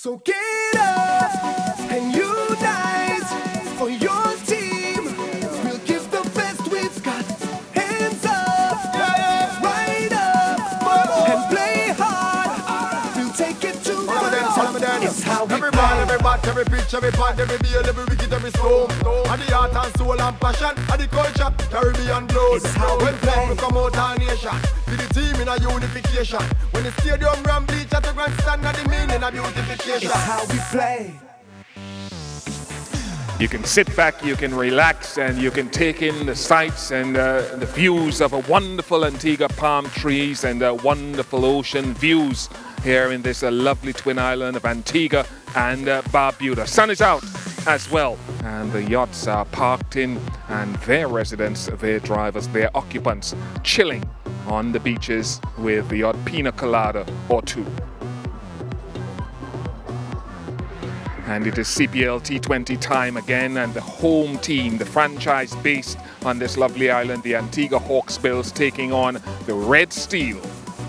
So get up and unite for your team. We'll give the best we've got. Hands up, right up, and play hard. We'll take it to it's how we every ball, every bat, every pitch, every part, every deal, every wicket, every stone. And the heart and soul and passion, and the culture, Caribbean blood. It's how we when play. we come out our nation, to the team in a unification. When the stadium ram bleach at the grandstand, and the meaning of beautification. It's how we play. You can sit back, you can relax, and you can take in the sights and the views of a wonderful Antigua palm trees and wonderful ocean views here in this lovely twin island of Antigua and Barbuda. Sun is out as well, and the yachts are parked in, and their residents, their drivers, their occupants chilling on the beaches with the odd pina colada or two. And it is CPL T20 time again, and the home team, the franchise based on this lovely island, the Antigua Hawksbills, taking on the Red Steel.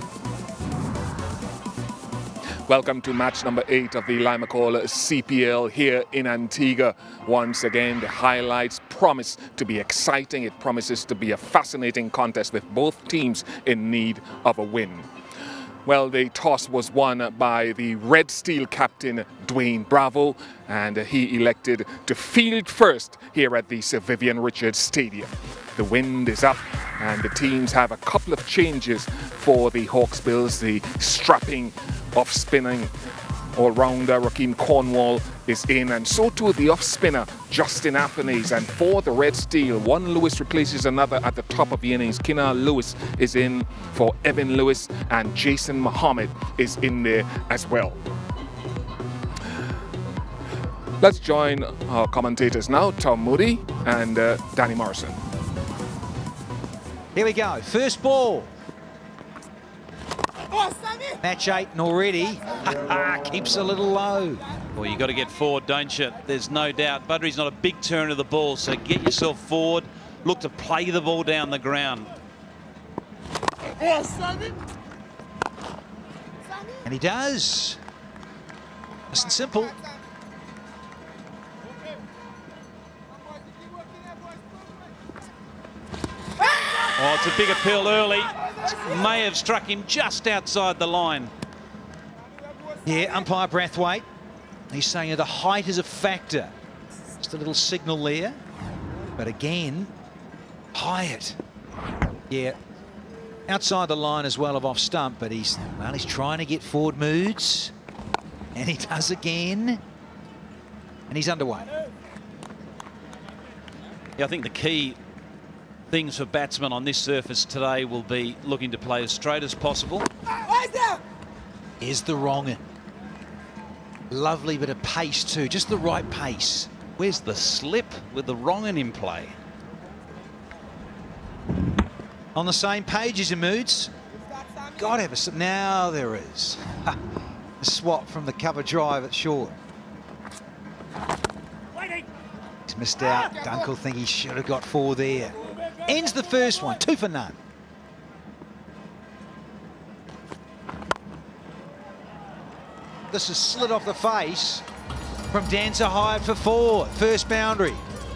Welcome to match number 8 of the Limacol CPL here in Antigua. Once again, the highlights promise to be exciting. It promises to be a fascinating contest with both teams in need of a win. Well, the toss was won by the Red Steel captain, Dwayne Bravo, and he elected to field first here at the Sir Vivian Richards Stadium. The wind is up, and the teams have a couple of changes for the Hawksbills. The strapping off-spinning all-rounder Rakeem Cornwall is in, and so too the off-spinner Justin Athanaze. And for the Red Steel, one Lewis replaces another at the top of the innings. Kinar Lewis is in for Evan Lewis, and Jason Muhammad is in there as well. Let's join our commentators now, Tom Moody and Danny Morrison. Here we go, first ball. Match 8 already. Keeps a little low. Well, you got to get forward, don't you? There's no doubt. Budry's not a big turn of the ball, so get yourself forward. Look to play the ball down the ground. And he does. Nice and simple. Oh, it's a big appeal early. May have struck him just outside the line. Yeah, umpire Brathwaite. He's saying the height is a factor. Just a little signal there. But again, Hyatt. Yeah, outside the line as well of off stump, but he's trying to get forward moods. And he does again. And he's underway. Yeah, I think the key things for batsmen on this surface today will be looking to play as straight as possible. Here's the wrong-un. Lovely bit of pace too, just the right pace. Where's the slip with the wrong-un in play? On the same page as your moods. Gotta have a... Now there is. A swap from the cover drive at short. He's missed out. Dunkel think he should have got 4 there. Ends the first one, 2 for none. This is slid off the face from Dancer Hyatt for 4. First boundary.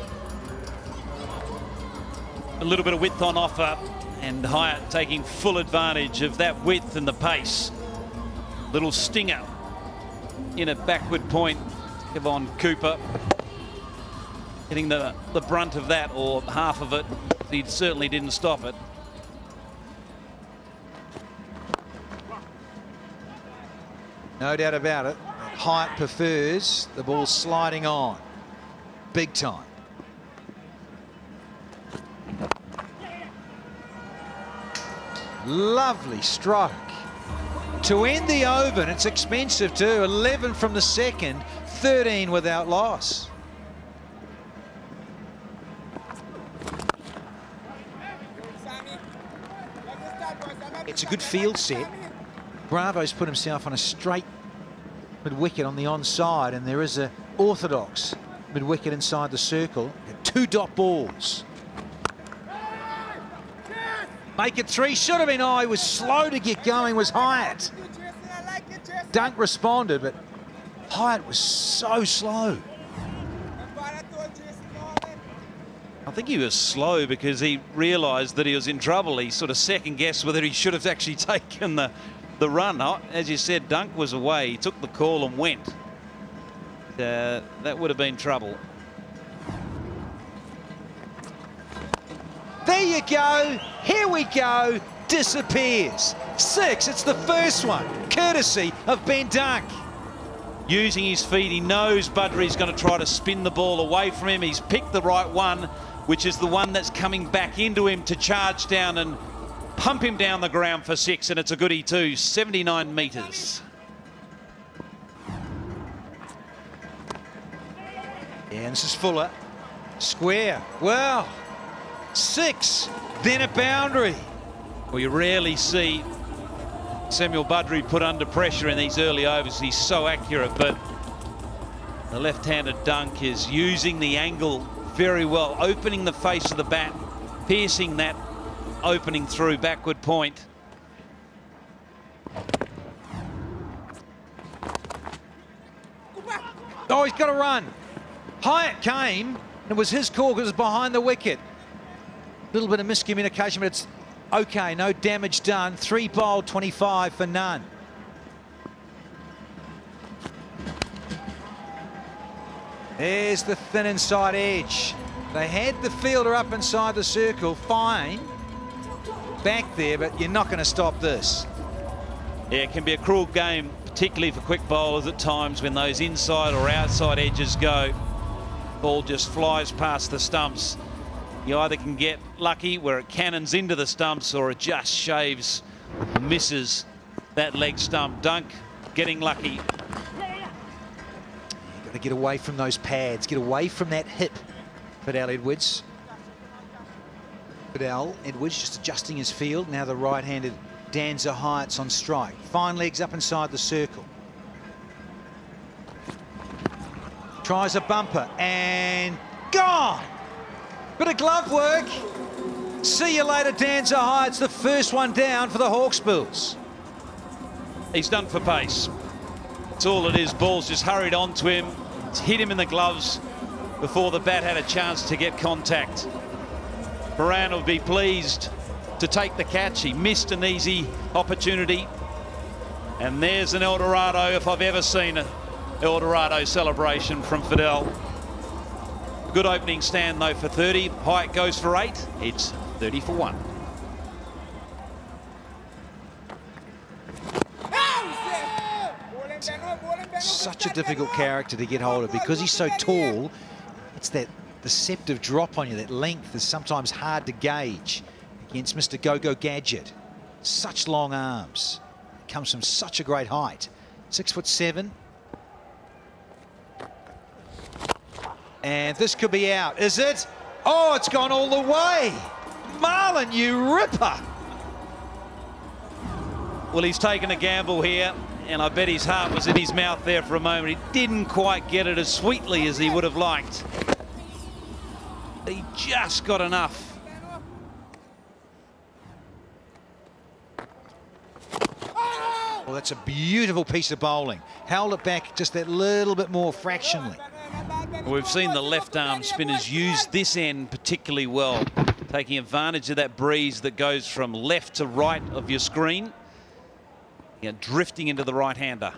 A little bit of width on offer, and Hyatt taking full advantage of that width and the pace. Little stinger in at backward point. Yvonne Cooper getting the brunt of that, or half of it. He certainly didn't stop it. No doubt about it. Hyatt prefers the ball sliding on. Big time. Lovely stroke. To end the over, and it's expensive too. 11 from the second, 13 without loss. It's a good field set. Bravo's put himself on a straight mid-wicket on the onside, and there is a orthodox mid-wicket inside the circle. 2 dot balls. Make it 3. Should have been. Oh, he was slow to get going, was Hyatt. Dunk responded, but Hyatt was so slow. I think he was slow because he realised that he was in trouble. He sort of second-guessed whether he should have actually taken the run. As you said, Dunk was away. He took the call and went. That would have been trouble. There you go. Here we go. Disappears. 6. It's the first one, courtesy of Ben Dunk. Using his feet, he knows Budry's going to try to spin the ball away from him. He's picked the right one, which is the one that's coming back into him to charge down and pump him down the ground for 6, and it's a goodie too, 79 metres. Yeah, and this is Fuller. Square. Well, 6, then a boundary. Well, you rarely see Samuel Budry put under pressure in these early overs. He's so accurate, but the left-handed Dunk is using the angle very well, opening the face of the bat, piercing that opening through backward point. Oh, he's got to run. Hyatt came, and it was his call because it was behind the wicket. A little bit of miscommunication, but it's okay, no damage done. 3 bowled, 25 for none. There's the thin inside edge. They had the fielder up inside the circle, fine. Back there, but you're not going to stop this. Yeah, it can be a cruel game, particularly for quick bowlers at times when those inside or outside edges go. Ball just flies past the stumps. You either can get lucky where it cannons into the stumps, or it just shaves, misses that leg stump. Dunk getting lucky. You've got to get away from those pads, get away from that hip. Fidel Edwards. Fidel Edwards just adjusting his field. Now the right-handed Danza Hyatt's on strike. Fine legs up inside the circle. Tries a bumper and gone. Bit of glove work. See you later, Danza Hyatt's the first one down for the Hawksbills. He's done for pace. That's all it is. Ball's just hurried onto him. It's hit him in the gloves before the bat had a chance to get contact. Moran will be pleased to take the catch. He missed an easy opportunity. And there's an El Dorado, if I've ever seen an El Dorado celebration from Fidel. Good opening stand though for 30. Hyatt goes for 8. It's 30 for 1. Such a difficult character to get hold of because he's so tall. It's that deceptive drop on you, that length is sometimes hard to gauge against Mr. Go-Go Gadget. Such long arms. Comes from such a great height. 6'7". And this could be out, is it? Oh, it's gone all the way. Marlon, you ripper. Well, he's taken a gamble here, and I bet his heart was in his mouth there for a moment. He didn't quite get it as sweetly as he would have liked. He just got enough. Well, that's a beautiful piece of bowling. Held it back just that little bit more fractionally. We've seen the left arm spinners use this end particularly well, taking advantage of that breeze that goes from left to right of your screen. Yeah, drifting into the right-hander.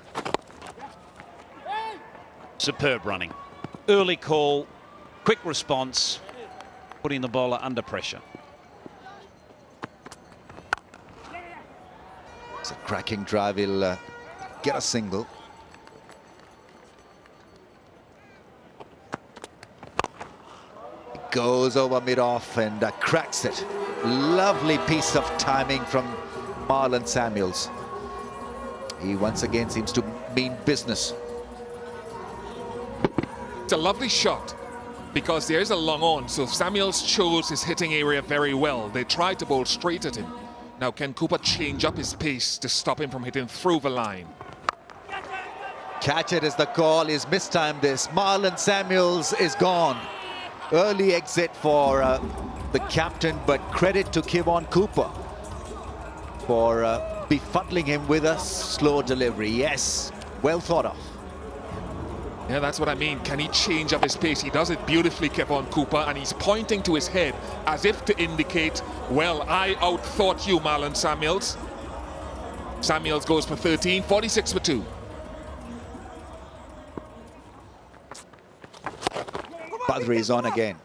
Superb running. Early call, quick response, putting the bowler under pressure. It's a cracking drive. He'll get a single. Goes over mid-off and cracks it. Lovely piece of timing from Marlon Samuels. He once again seems to mean business. It's a lovely shot because there is a long on, so Samuels chose his hitting area very well. They tried to bowl straight at him. Now can Cooper change up his pace to stop him from hitting through the line? Catch it is the call. He's mistimed this. Marlon Samuels is gone. Early exit for the captain, but credit to Kevon Cooper for befuddling him with a slow delivery. Yes, well thought of. Yeah, that's what I mean. Can he change up his pace? He does it beautifully, Kevon Cooper, and he's pointing to his head as if to indicate, well, I outthought you, Marlon Samuels. Samuels goes for 13, 46 for 2. Badri is on again.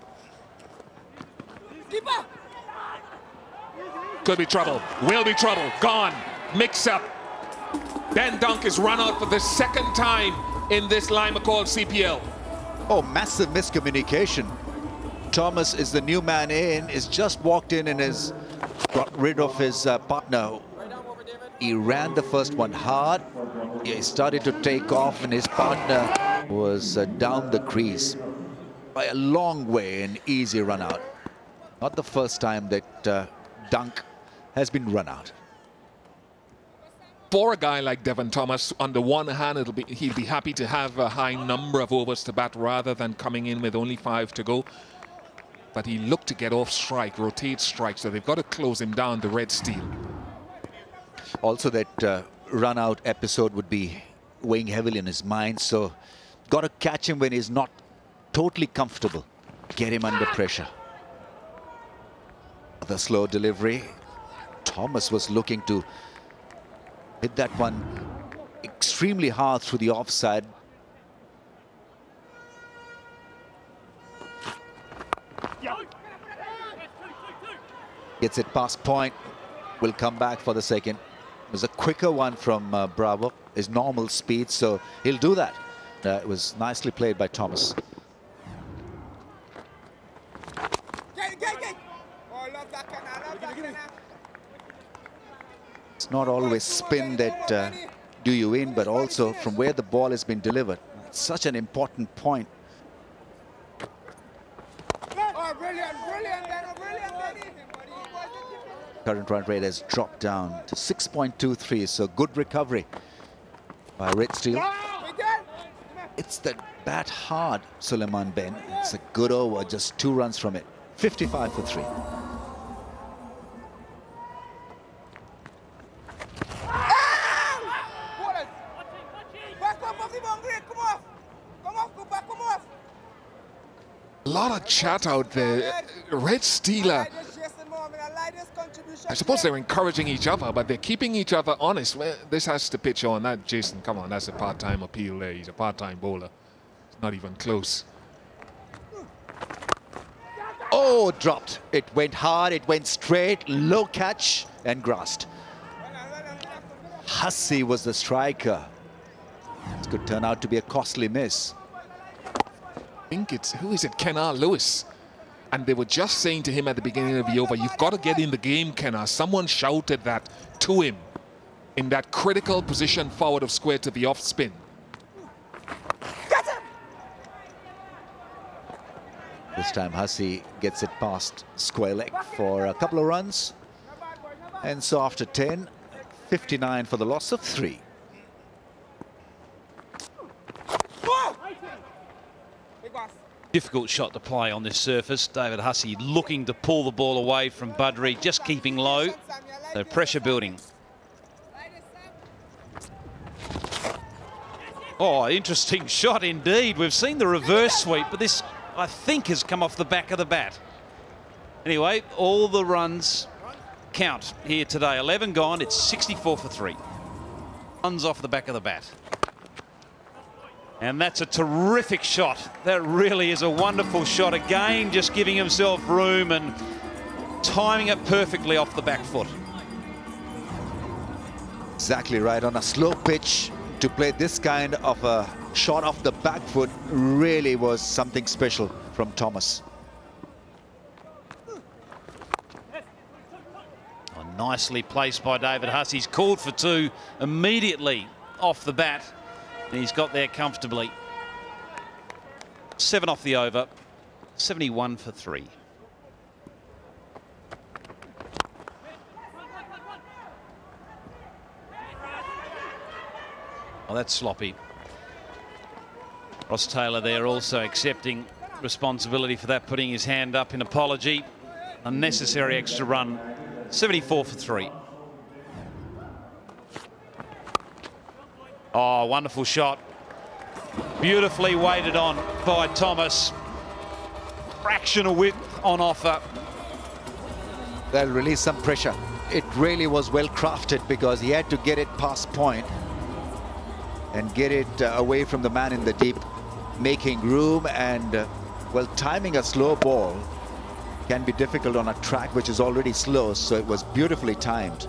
Could be trouble, will be trouble, gone, mix up. Ben Dunk is run out for the second time in this Lima called CPL. Oh, massive miscommunication. Thomas is the new man in, is just walked in and has got rid of his partner. He ran the first one hard. He started to take off and his partner was down the crease by a long way, an easy run out. Not the first time that Dunk has been run out. For a guy like Devon Thomas, on the one hand, he'll be happy to have a high number of overs to bat rather than coming in with only 5 to go. But he looked to get off strike, rotate strike, so they've got to close him down, the Red Steel. Also, that run-out episode would be weighing heavily in his mind, so got to catch him when he's not totally comfortable. Get him under pressure. The slow delivery. Thomas was looking to hit that one extremely hard through the offside. Gets it past point. Will come back for the second. It was a quicker one from Bravo. His normal speed, so he'll do that. It was nicely played by Thomas. It's not always spin that do you in, but also from where the ball has been delivered. It's such an important point. Current run rate has dropped down to 6.23, so good recovery by Red Steel. It's the bat hard, Suleiman Ben. It's a good over, just 2 runs from it. 55 for 3. A lot of chat out there. Red Steeler, I suppose they're encouraging each other, but they're keeping each other honest. Well, this has to pitch on. That Jason, come on, that's a part-time appeal there. He's a part-time bowler. It's not even close. Oh, dropped. It went hard, it went straight, low catch and grassed. Hussey was the striker. This could turn out to be a costly miss. I think it's, who is it, Kennar Lewis? And they were just saying to him at the beginning of the over, you've got to get in the game, Kennar. Someone shouted that to him in that critical position forward of square to the off spin. This time Hussey gets it past square leg for a couple of runs. And so after 10, 59 for the loss of 3. Difficult shot to play on this surface. David Hussey looking to pull the ball away from Badri, just keeping low. So pressure building. Oh, interesting shot indeed. We've seen the reverse sweep, but this, I think, has come off the back of the bat. Anyway, all the runs count here today. 11 gone. It's 64 for 3. Runs off the back of the bat. And that's a terrific shot. That really is a wonderful shot. Again, just giving himself room and timing it perfectly off the back foot. Exactly right. On a slow pitch, to play this kind of a shot off the back foot really was something special from Thomas. Oh, nicely placed by David Hussey. He's called for 2 immediately off the bat. And he's got there comfortably. 7 off the over, 71 for 3. Oh, that's sloppy. Ross Taylor there also accepting responsibility for that, putting his hand up in apology. Unnecessary extra run, 74 for 3. Oh, wonderful shot. Beautifully weighted on by Thomas. Fractional width on offer. They'll release some pressure. It really was well crafted because he had to get it past point and get it away from the man in the deep, making room. And well, timing a slow ball can be difficult on a track which is already slow, so it was beautifully timed.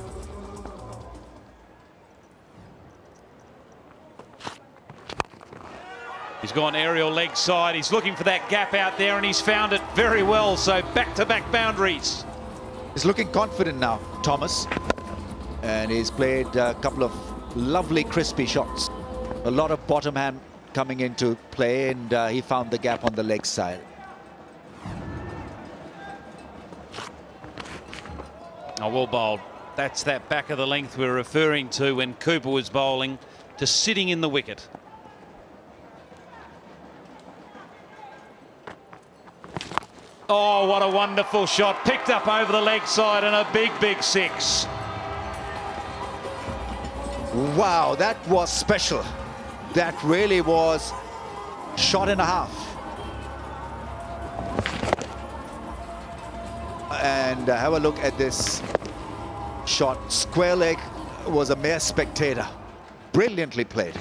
He's gone aerial leg side. He's looking for that gap out there, and he's found it very well. So back-to-back boundaries. He's looking confident now, Thomas. And he's played a couple of lovely crispy shots. A lot of bottom hand coming into play, and he found the gap on the leg side. Oh, well bowled. That's that back of the length we're referring to when Cooper was bowling, to sitting in the wicket. Oh, what a wonderful shot. Picked up over the leg side and a big, big six. Wow, that was special. That really was shot and a half. And have a look at this shot. Square leg was a mere spectator. Brilliantly played.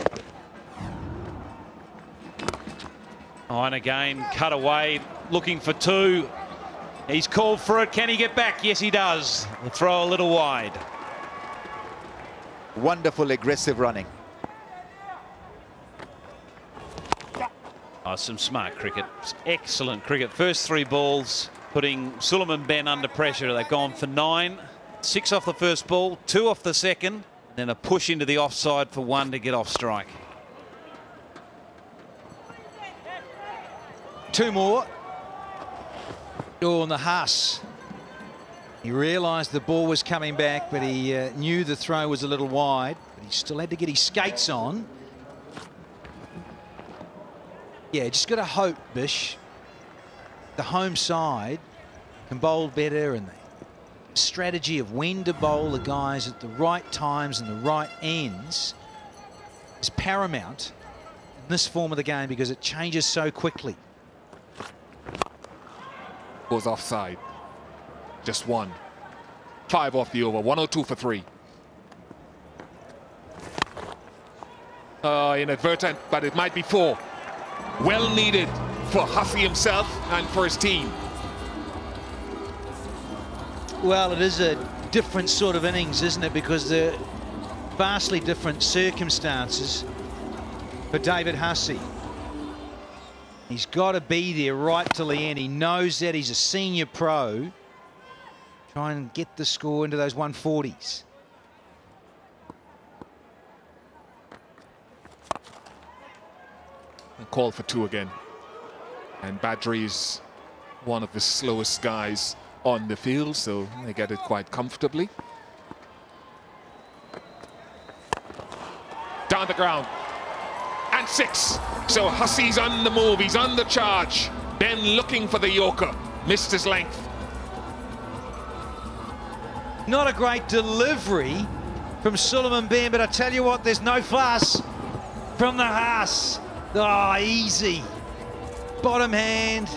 Oh, and again, cut away, looking for two. He's called for it. Can he get back? Yes, he does. The throw a little wide. Wonderful aggressive running. Oh, some smart cricket. Excellent cricket. First three balls putting Sulaiman Ben under pressure. They've gone for 9. 6 off the first ball, 2 off the second, then a push into the offside for 1 to get off strike. 2 more. Oh, and the Haas. He realised the ball was coming back, but he knew the throw was a little wide. But he still had to get his skates on. Yeah, just got to hope, Bish, the home side can bowl better, and the strategy of when to bowl the guys at the right times and the right ends is paramount in this form of the game because it changes so quickly. Goes offside. Just 1. 5 off the over. 102 for 3. Inadvertent, but it might be 4. Well needed for Hussey himself and for his team. Well, it is a different sort of innings, isn't it? Because they're vastly different circumstances for David Hussey. He's got to be there right till the end. He knows that. He's a senior pro. Try and get the score into those 140s. A call for 2 again. And Badri's one of the slowest guys on the field, so they get it quite comfortably. Down the ground. And 6. So Hussey's on the move. He's on the charge. Ben looking for the Yorker. Missed his length. Not a great delivery from Sulaiman Ben, but I tell you what, there's no fuss from the Haas. Oh, easy. Bottom hand.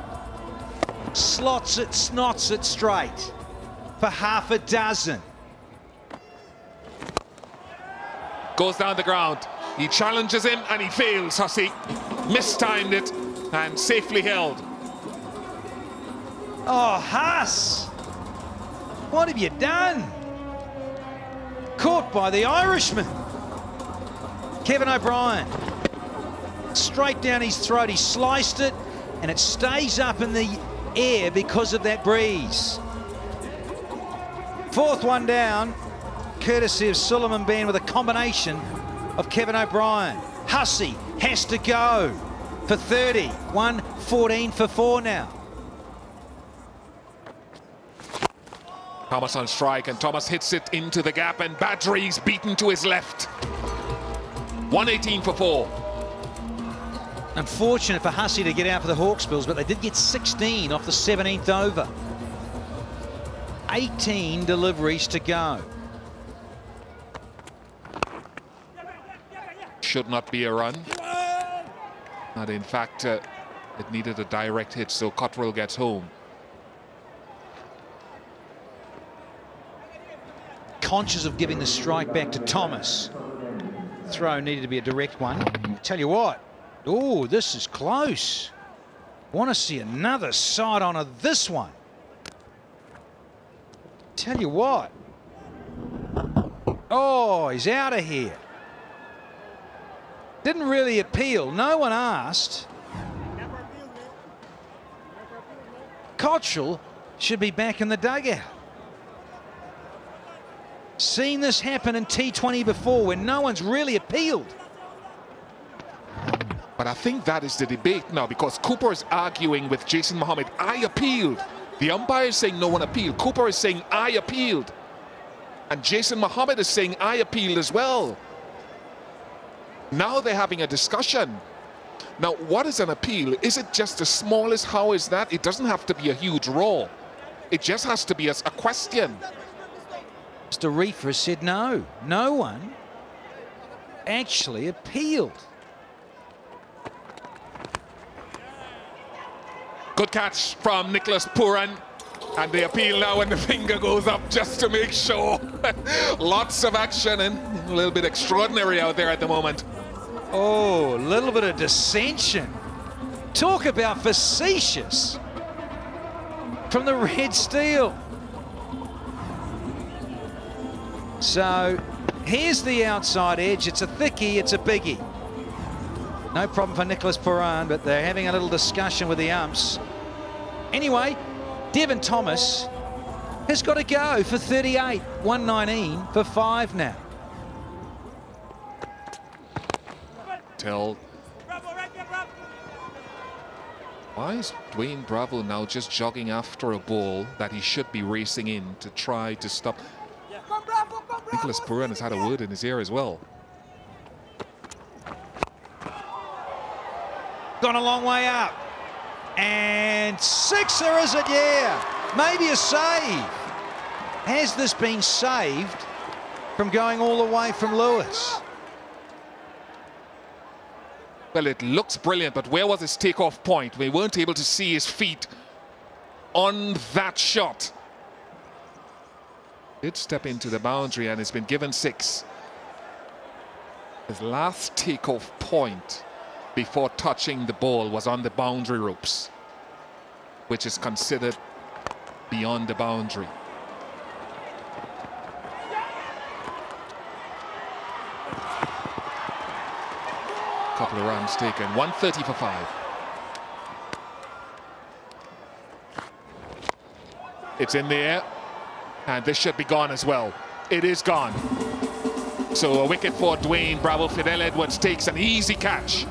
Slots it, snots it straight for half a dozen. Goes down the ground. He challenges him and he fails, Hussey. Mistimed it and safely held. Oh, Haas. What have you done? Caught by the Irishman. Kevin O'Brien. Straight down his throat. He sliced it and it stays up in the air because of that breeze. 4th one down, courtesy of Sulaiman Ben with a combination of Kevin O'Brien. Hussey has to go for 30. 114 for 4 now. Thomas on strike, and Thomas hits it into the gap, and Badri's beaten to his left. 118 for 4. Unfortunate for Hussey to get out for the Hawksbills, but they did get 16 off the 17th over. 18 deliveries to go. Should not be a run. And in fact, it needed a direct hit, so Cottrell gets home. Conscious of giving the strike back to Thomas. Throw needed to be a direct one. Tell you what, oh, this is close. Want to see another side on of this one. Tell you what. Oh, he's out of here. Didn't really appeal. No one asked. Cottrell should be back in the dugout. Seen this happen in T20 before when no one's really appealed. But I think that is the debate now, because Cooper is arguing with Jason Mohammed. I appealed. The umpire is saying no one appealed. Cooper is saying I appealed. And Jason Mohammed is saying I appealed as well. Now they're having a discussion. Now, what is an appeal? Is it just the smallest? How is that? It doesn't have to be a huge roar. It just has to be a question. Mr. Reefer said no. No one actually appealed. Good catch from Nicholas Pooran. And the appeal now, and the finger goes up just to make sure. Lots of action and a little bit extraordinary out there at the moment. Oh, a little bit of dissension. Talk about facetious from the red steel. So here's the outside edge. It's a thickie, it's a biggie. No problem for Nicholas Pooran, but they're having a little discussion with the umps. Anyway, Devon Thomas has got to go for 38. 119 for 5 now. Tell. Why is Dwayne Bravo now just jogging after a ball that he should be racing in to try to stop? Nicholas Pooran has had a word in his ear as well. Gone a long way up. And sixer, is it? Yeah. Maybe a save. Has this been saved from going all the way from Lewis? Well, it looks brilliant, but where was his takeoff point? We weren't able to see his feet on that shot. Did step into the boundary and it's been given 6. His last takeoff point before touching the ball was on the boundary ropes, which is considered beyond the boundary. Couple of runs taken. 130 for 5. It's in the air, and this should be gone as well. It is gone. So a wicket for Dwayne Bravo. Fidel Edwards takes an easy catch.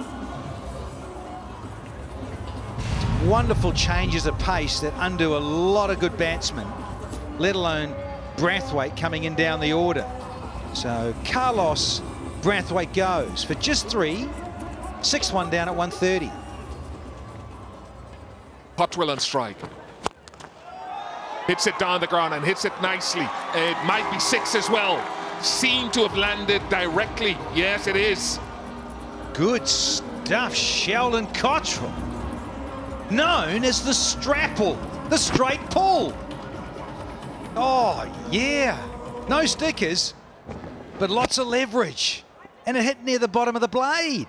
Wonderful changes of pace that undo a lot of good batsmen, let alone Brathwaite coming in down the order. So Carlos Brathwaite goes for just 3. 6-1 down at 130. Cottrell on strike. Hits it down the ground and hits it nicely. It might be 6 as well. Seemed to have landed directly. Yes, it is. Good stuff, Sheldon Cottrell. Known as the Strapple, the straight pull. Oh, yeah. No stickers, but lots of leverage. And it hit near the bottom of the blade.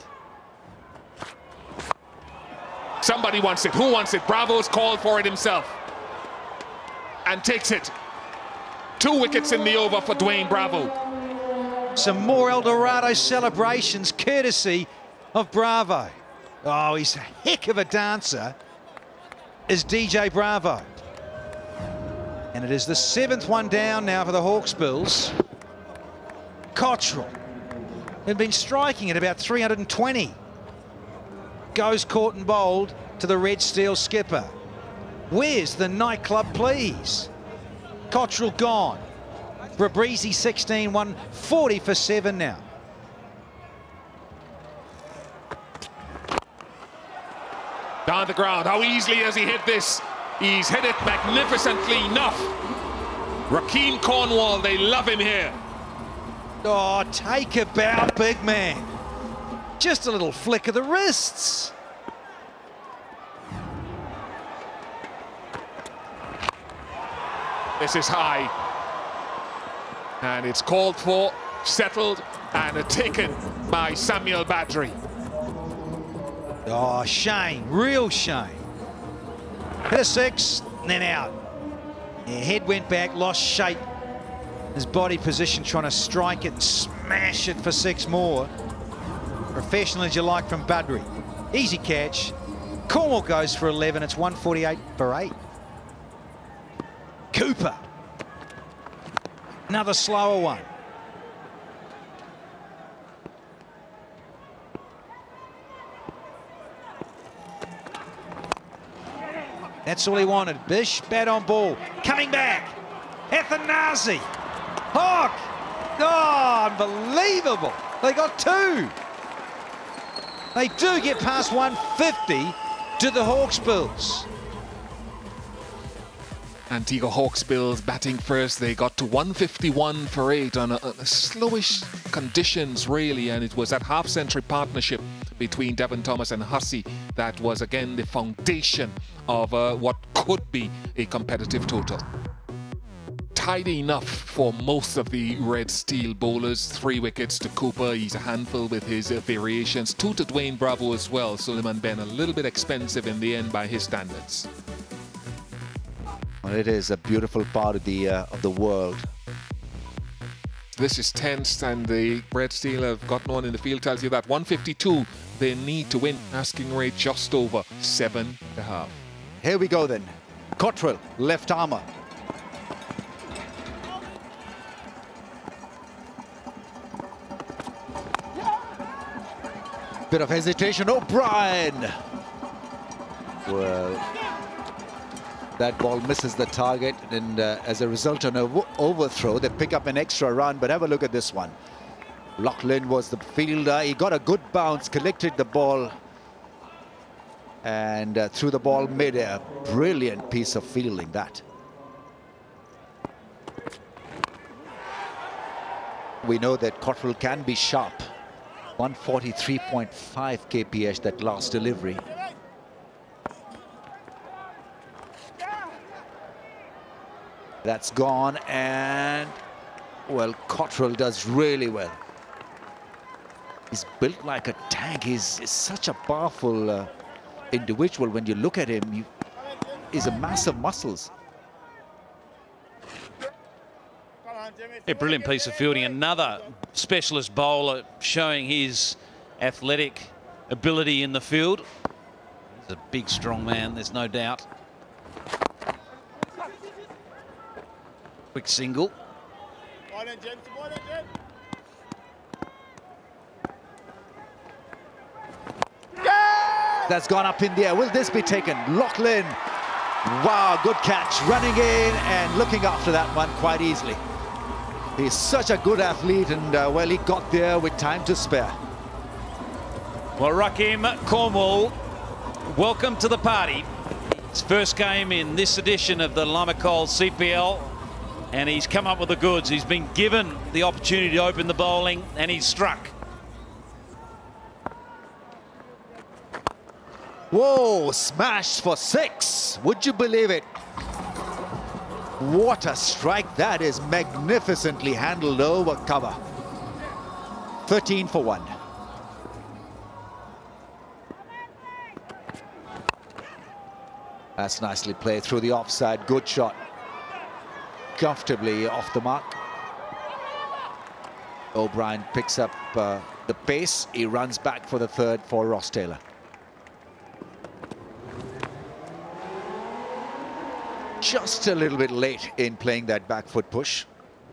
Somebody wants it. Who wants it? Bravo's called for it himself. And takes it. 2 wickets in the over for Dwayne Bravo. Some more El Dorado celebrations courtesy of Bravo. Oh, he's a heck of a dancer, is DJ Bravo. And it is the 7th one down now for the Hawksbills. Cottrell had been striking at about 320. Goes caught and bowled to the red steel skipper. Where's the nightclub, please? Cottrell gone for a breezy 16, 140 for 7 now. Down the ground. How easily has he hit this? He's hit it magnificently enough. Rakeem Cornwall, they love him here. Oh, take a bow, big man. Just a little flick of the wrists. This is high. And it's called for, settled, and taken by Samuel Badri. Oh, shame, real shame. Hit a 6, and then out. Yeah, head went back, lost shape. His body position trying to strike it and smash it for 6 more. Professional as you like from Badri. Easy catch. Cornwall goes for 11. It's 148 for 8. Cooper. Another slower one. That's all he wanted. Bish, bat on ball. Coming back. Athanazi. Hawk. Oh, unbelievable. They got 2. They do get past 150 to the Hawksbills. Antigua Hawksbills batting first. They got to 151 for 8 on a slowish conditions, really, and it was that half-century partnership between Devon Thomas and Hussey that was, again, the foundation of what could be a competitive total. Tidy enough for most of the Red Steel bowlers. 3 wickets to Cooper. He's a handful with his variations. 2 to Dwayne Bravo as well. Suleiman Ben a little bit expensive in the end by his standards. Well, it is a beautiful part of the world. This is tense, and the Red Steel have got no one in the field. Tells you that 152 they need to win. Asking rate just over 7.5. Here we go then. Cottrell, left armour. Bit of hesitation. O'Brien. Well, that ball misses the target, and as a result of an overthrow, they pick up an extra run. But have a look at this one. Lachlan was the fielder. He got a good bounce, collected the ball, and threw the ball mid-air. Brilliant piece of fielding, that. We know that Cottrell can be sharp. 143.5 kph, that last delivery. That's gone, and, well, Cottrell does really well. He's built like a tank. He's such a powerful individual. When you look at him, he's a massive muscles. A brilliant piece of fielding. Another specialist bowler showing his athletic ability in the field. He's a big, strong man, there's no doubt. Quick single. That's gone up in the air. Will this be taken? Lachlan. Wow, good catch. Running in and looking after that one quite easily. He's such a good athlete, and well, he got there with time to spare. Well, Rakim Cornwall, welcome to the party. His first game in this edition of the Limacol CPL, and he's come up with the goods. He's been given the opportunity to open the bowling, and he's struck. Whoa, smashed for 6. Would you believe it? What a strike. That is magnificently handled over cover. 13 for 1. That's nicely played through the offside. Good shot. Comfortably off the mark. O'Brien picks up the pace. He runs back for the 3rd for Ross Taylor. Just a little bit late in playing that back foot push.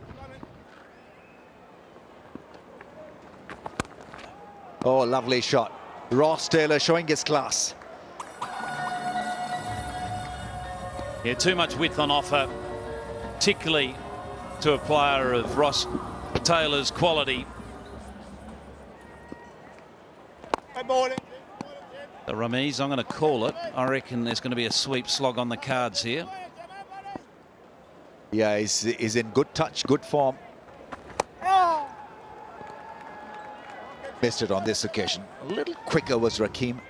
Oh, lovely shot. Ross Taylor showing his class. Yeah, too much width on offer, particularly to a player of Ross Taylor's quality. The Ramiz, I'm going to call it. I reckon there's going to be a sweep slog on the cards here. Yeah, he's in good touch, good form. Missed it on this occasion. A little quicker was Rakeem.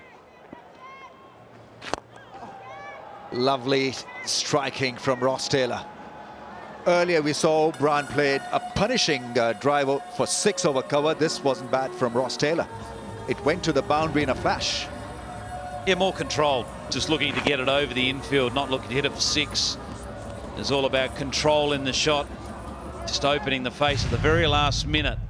Lovely striking from Ross Taylor. Earlier we saw O'Brien played a punishing drive for 6 over cover. This wasn't bad from Ross Taylor. It went to the boundary in a flash. Yeah, more controlled. Just looking to get it over the infield, not looking to hit it for 6. It's all about control in the shot. Just opening the face at the very last minute.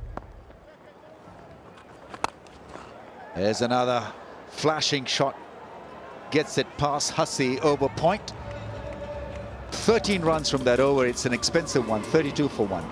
There's another flashing shot. Gets it past Hussey over point. 13 runs from that over. It's an expensive one, 32 for 1.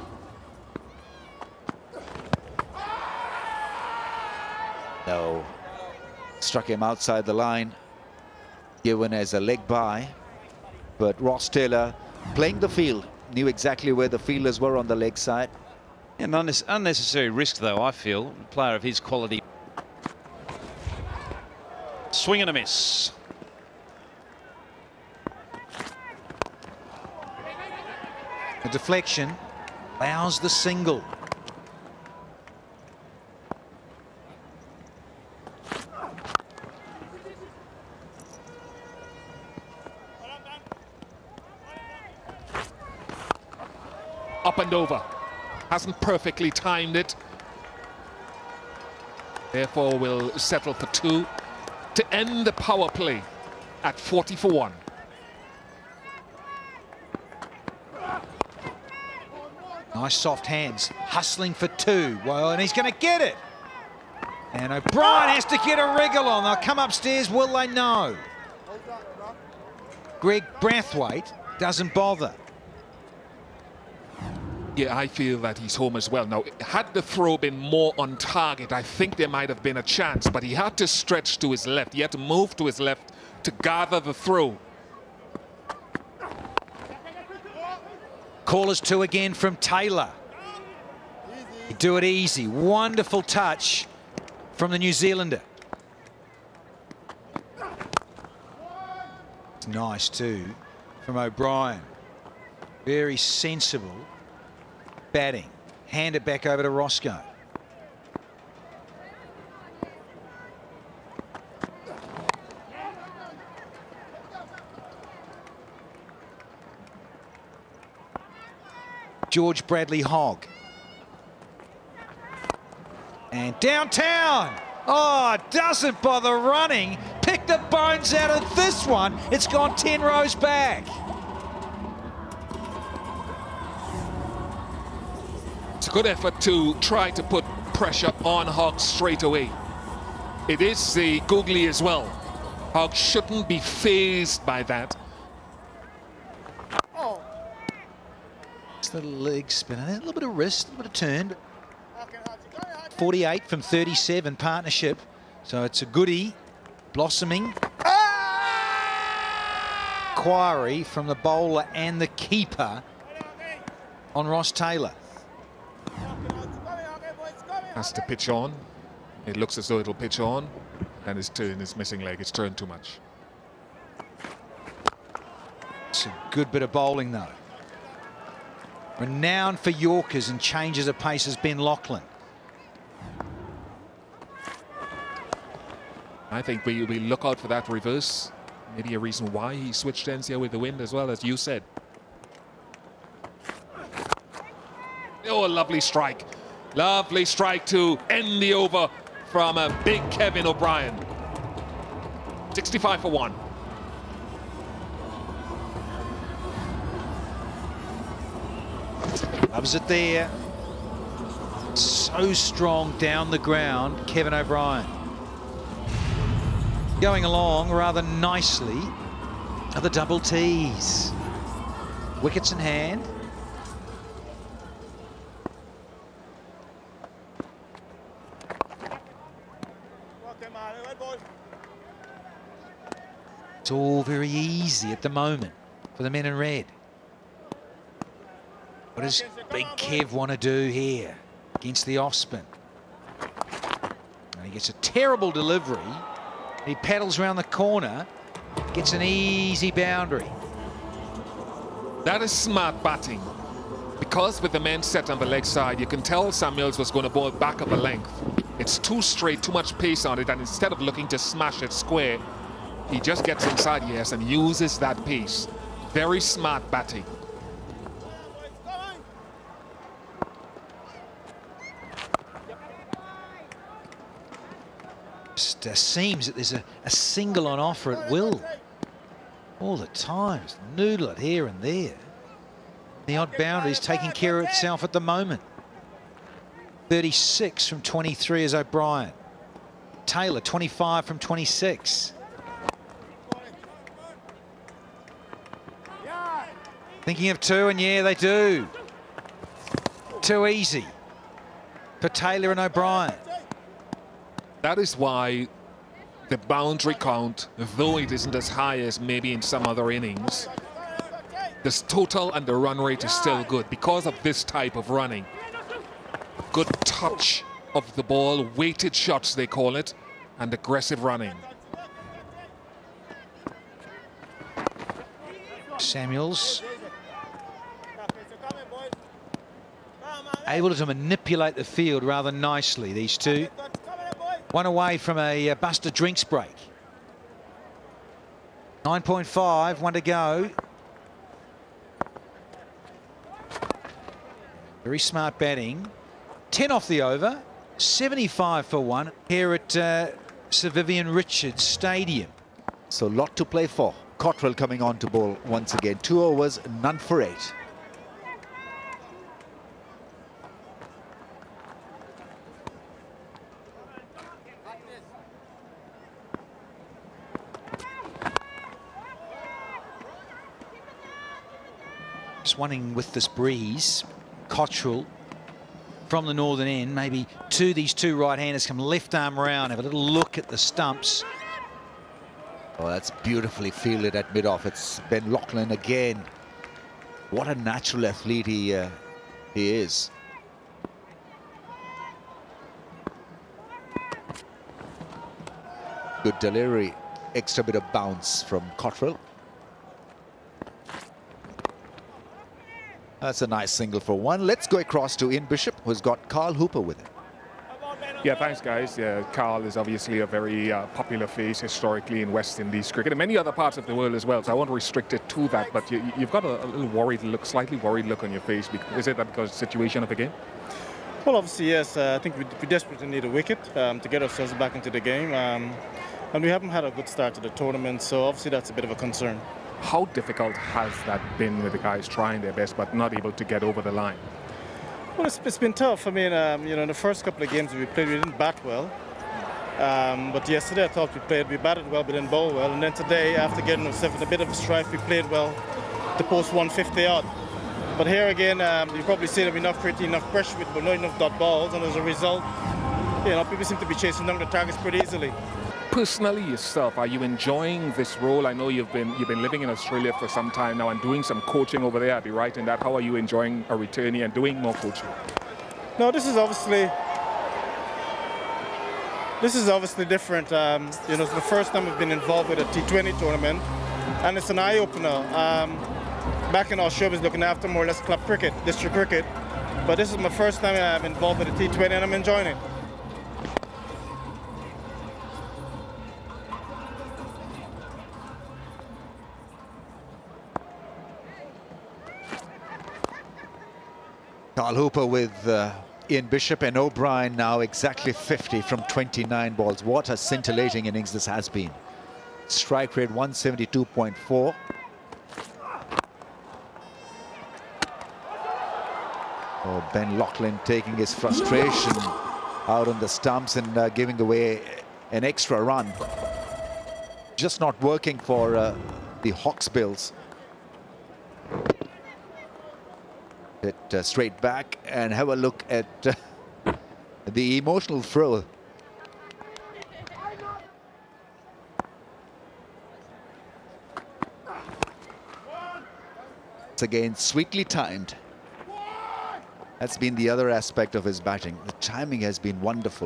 No. Struck him outside the line. Given as a leg by. But Ross Taylor playing the field. Knew exactly where the fielders were on the leg side. An unnecessary risk, though, I feel. A player of his quality. Swing and a miss. The deflection allows the single. Up and over. Hasn't perfectly timed it. Therefore, will settle for 2 to end the power play at 40 for 1. Nice soft hands, hustling for 2. Well, and he's going to get it. And O'Brien has to get a wriggle on. They'll come upstairs, will they? No. Greg Brathwaite doesn't bother. Yeah, I feel that he's home as well. Now, had the throw been more on target, I think there might have been a chance, but he had to stretch to his left. He had to move to his left to gather the throw. Callers 2 again from Taylor. You do it easy. Wonderful touch from the New Zealander. It's nice too from O'Brien. Very sensible batting. Hand it back over to Roscoe. George Bradley Hogg. And downtown. Oh, doesn't bother running. Pick the bones out of this one. It's gone 10 rows back. It's a good effort to try to put pressure on Hogg straight away. It is the googly as well. Hogg shouldn't be fazed by that. It's a little leg spin, a little bit of wrist, a little bit of turn. 48 from 37 partnership. So it's a goodie, blossoming. Inquiry from the bowler and the keeper on Ross Taylor. Has to pitch on. It looks as though it'll pitch on. And his turn, his missing leg, it's turned too much. It's a good bit of bowling though. Renowned for Yorkers and changes of pace has Ben Lachlan. I think we look out for that reverse. Maybe a reason why he switched ends here with the wind as well, as you said. Oh, a lovely strike. Lovely strike to end the over from a big Kevin O'Brien. 65 for 1. Loves it there. So strong down the ground, Kevin O'Brien. Going along rather nicely are the double T's. Wickets in hand. It's all very easy at the moment for the men in red. What does Big Kev want to do here against the off spin? And he gets a terrible delivery. He paddles around the corner, gets an easy boundary. That is smart batting. Because with the men set on the leg side, you can tell Samuels was going to bowl back of a length. It's too straight, too much pace on it, and instead of looking to smash it square, he just gets inside, yes, and uses that pace. Very smart batting. Just seems that there's a single on offer at will. All the time, just noodle it here and there. The odd boundary is taking care of itself at the moment. 36 from 23 is O'Brien. Taylor, 25 from 26. Thinking of two, and yeah, they do. Too easy for Taylor and O'Brien. That is why the boundary count, though it isn't as high as maybe in some other innings, this total and the run rate is still good because of this type of running. Good touch of the ball, weighted shots they call it, and aggressive running. Samuels able to manipulate the field rather nicely, these two. One away from a Buster Drinks break. 9.5, one to go. Very smart batting. 10 off the over, 75 for one here at Sir Vivian Richards Stadium. So a lot to play for. Cottrell coming on to bowl once again. 2 overs, none for 8. Just wanting with this breeze, Cottrell from the northern end, maybe these two right-handers come left arm round, have a little look at the stumps. Oh, that's beautifully fielded at mid-off. It's Ben Lachlan again. What a natural athlete he is. Good delivery, extra bit of bounce from Cottrell. That's a nice single for one. Let's go across to Ian Bishop, who's got Carl Hooper with him. Yeah, thanks, guys. Yeah, Carl is obviously a very popular face historically in West Indies cricket and many other parts of the world as well. So I won't restrict it to that. But you've got a little worried look, slightly worried look on your face. Is it that because of the situation of the game? Well, obviously, yes. I think we desperately need a wicket to get ourselves back into the game. And we haven't had a good start to the tournament. So obviously that's a bit of a concern. How difficult has that been with the guys trying their best but not able to get over the line? Well, it's been tough. I mean, you know, in the first couple of games we played, we didn't bat well. But yesterday I thought we batted well, but didn't bowl well. And then today, after getting ourselves in a bit of a strife, we played well to post 150 odd. But here again, you probably see that we're not creating enough pressure with, but not enough dot balls, and as a result, you know, people seem to be chasing down the targets pretty easily. Personally yourself, are you enjoying this role? I know you've been living in Australia for some time now and doing some coaching over there. I'd be right in that. How are you enjoying a return here and doing more coaching? No, this is obviously different. You know, it's the first time we've been involved with a T20 tournament, and it's an eye-opener. Back in Australia, I was looking after more or less club cricket, district cricket, but this is my first time I'm involved with a T20, and I'm enjoying it. Carl Hooper with Ian Bishop and O'Brien now exactly 50 from 29 balls. What a scintillating innings this has been. Strike rate 172.4. Oh, Ben Lachlan taking his frustration out on the stumps and giving away an extra run. Just not working for the Hawksbills. It straight back and have a look at the emotional throw. It's again sweetly timed. That's been the other aspect of his batting. The timing has been wonderful.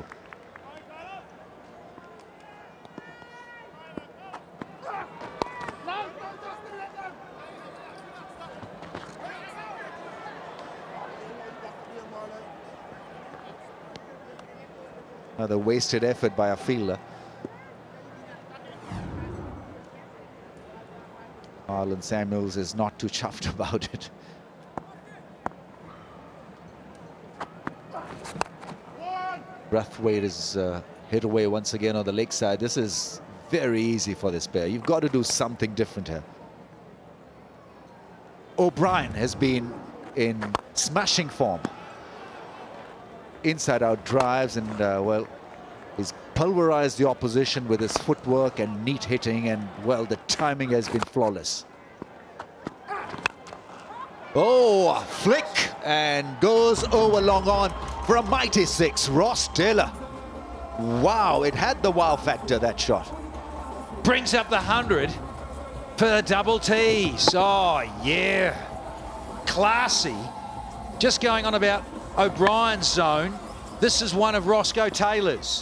Another wasted effort by a fielder. Marlon Samuels is not too chuffed about it. Brathwaite is hit away once again on the leg side. This is very easy for this pair. You've got to do something different here. O'Brien has been in smashing form. Inside-out drives and, well, he's pulverized the opposition with his footwork and neat hitting, and, well, the timing has been flawless. Oh, a flick, and goes over long on for a mighty six. Ross Taylor. Wow, it had the wow factor, that shot. Brings up the 100 for the double T's. Oh, yeah. Classy. Just going on about O'Brien's zone. This is one of Roscoe Taylor's.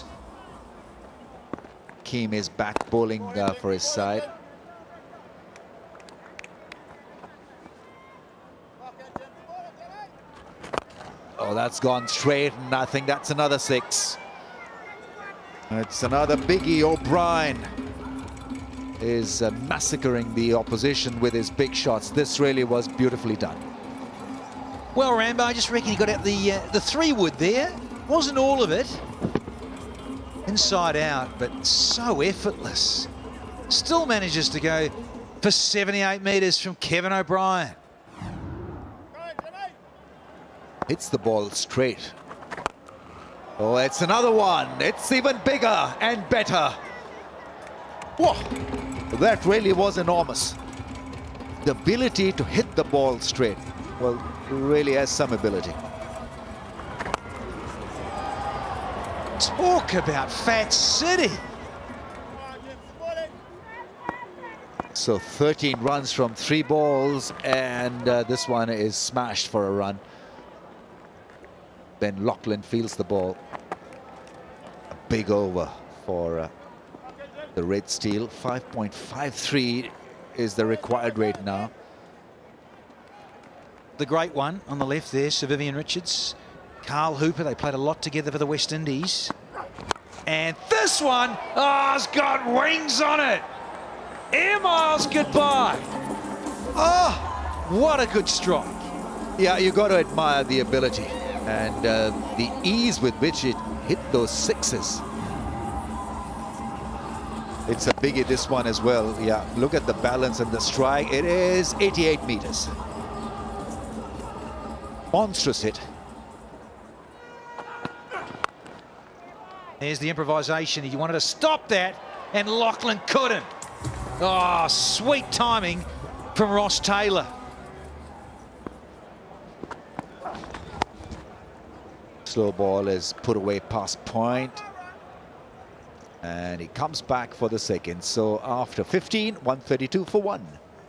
Keem is back bowling for his side. Oh, that's gone straight, and I think that's another six. It's another biggie. O'Brien is massacring the opposition with his big shots. This really was beautifully done. Well, Rambo, I just reckon he got out the 3-wood there. Wasn't all of it. Inside out, but so effortless. Still manages to go for 78 metres from Kevin O'Brien. Hits the ball straight. Oh, it's another one. It's even bigger and better. Whoa, that really was enormous. The ability to hit the ball straight, well, really has some ability. Talk about Fat City. So 13 runs from 3 balls, and this one is smashed for a run. Ben Lachlan fields the ball. A big over for the Red Steel. 5.53 is the required rate now. The great one on the left there, Sir Vivian Richards. Carl Hooper, they played a lot together for the West Indies. And this one, oh, it's got wings on it. Air miles goodbye. Oh, what a good strike. Yeah, you got to admire the ability and the ease with which it hit those sixes. It's a biggie, this one as well. Yeah, look at the balance and the strike. It is 88 meters. Monstrous hit. There's the improvisation. He wanted to stop that, and Lachlan couldn't. Oh, sweet timing from Ross Taylor. Slow ball is put away past point. And he comes back for the second. So after 15, 132 for 1.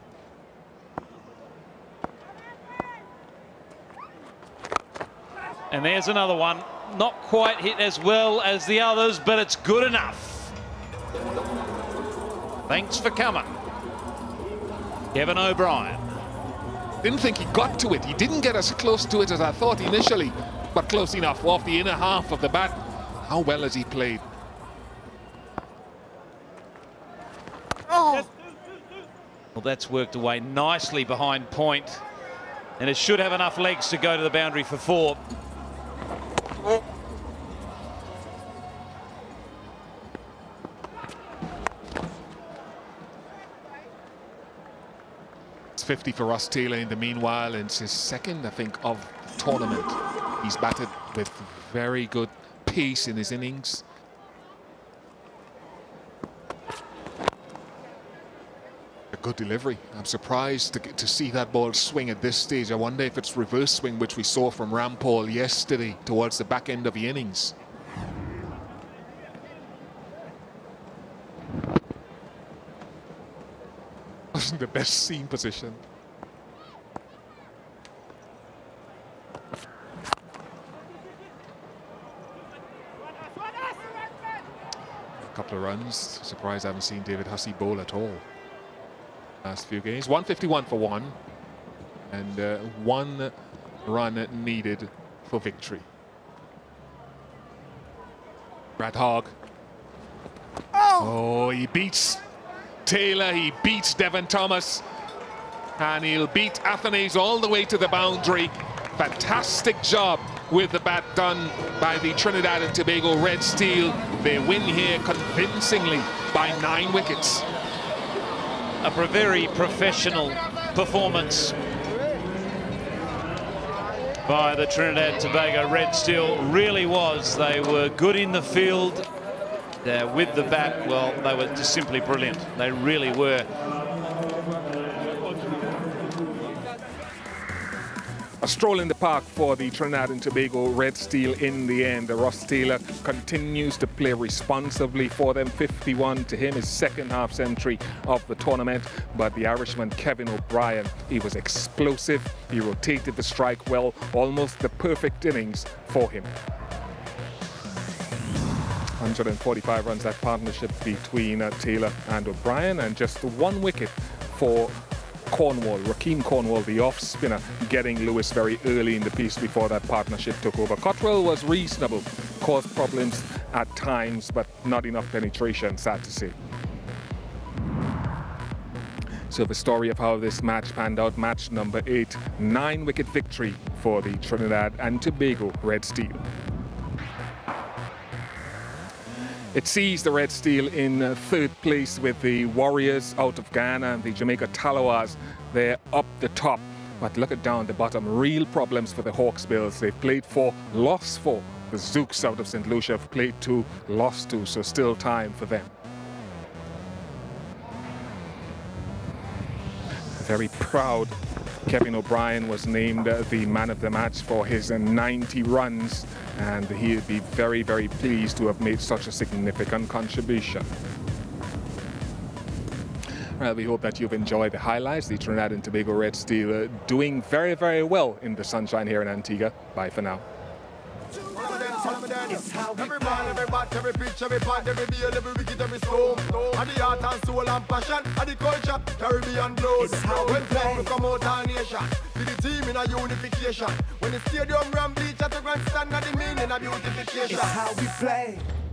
And there's another one. Not quite hit as well as the others, but it's good enough. Thanks for coming, Kevin O'Brien. Didn't think he got to it. He didn't get as close to it as I thought initially, but close enough off the inner half of the bat. How well has he played? Well, that's worked away nicely behind point, and it should have enough legs to go to the boundary for 4. It's 50 for Ross Taylor in the meanwhile, and it's his second, I think, of the tournament. He's batted with very good pace in his innings. A good delivery. I'm surprised to see that ball swing at this stage. I wonder if it's reverse swing, which we saw from Rampal yesterday towards the back end of the innings. Wasn't the best seam position. A couple of runs. Surprised I haven't seen David Hussey bowl at all last few games. 151 for 1, and 1 run needed for victory. Brad Hogg. Oh, he beats Taylor, he beats Devon Thomas, and he'll beat Athanaze all the way to the boundary. Fantastic job with the bat done by the Trinidad and Tobago Red Steel. They win here convincingly by 9 wickets. A very professional performance by the Trinidad and Tobago Red Steel. Really was. They were good in the field. With the bat, well, they were just simply brilliant. They really were. A stroll in the park for the Trinidad and Tobago Red Steel in the end. Ross Taylor continues to play responsibly for them. 51 to him, his second half century of the tournament. But the Irishman Kevin O'Brien, he was explosive. He rotated the strike well, almost the perfect innings for him. 145 runs, that partnership between Taylor and O'Brien, and just 1 wicket for Cornwall. Rakeem Cornwall, the off spinner, getting Lewis very early in the piece before that partnership took over. Cottrell was reasonable, caused problems at times, but not enough penetration, sad to say. So the story of how this match panned out, match number 8, 9-wicket victory for the Trinidad and Tobago Red Steel. It sees the Red Steel in 3rd place with the Warriors out of Ghana and the Jamaica Tallawahs. They're up the top, but look at down the bottom. Real problems for the Hawksbills. They've played 4, lost 4. The Zooks out of St. Lucia have played 2, lost 2, so still time for them. Very proud. Kevin O'Brien was named the man of the match for his 90 runs, and he'd be very, very pleased to have made such a significant contribution. Well, we hope that you've enjoyed the highlights. The Trinidad and Tobago Red Steel doing very, very well in the sunshine here in Antigua. Bye for now. It's how we Every ball, every bat, every pitch, every punt, every ball, every wicket, every stone. And the heart and soul and passion, and the culture, Caribbean blood. It's how we When play. people come out our nation, to the team in a unification. When the stadium ram bleach at the grandstand, and the meaning of beautification. It's how we play.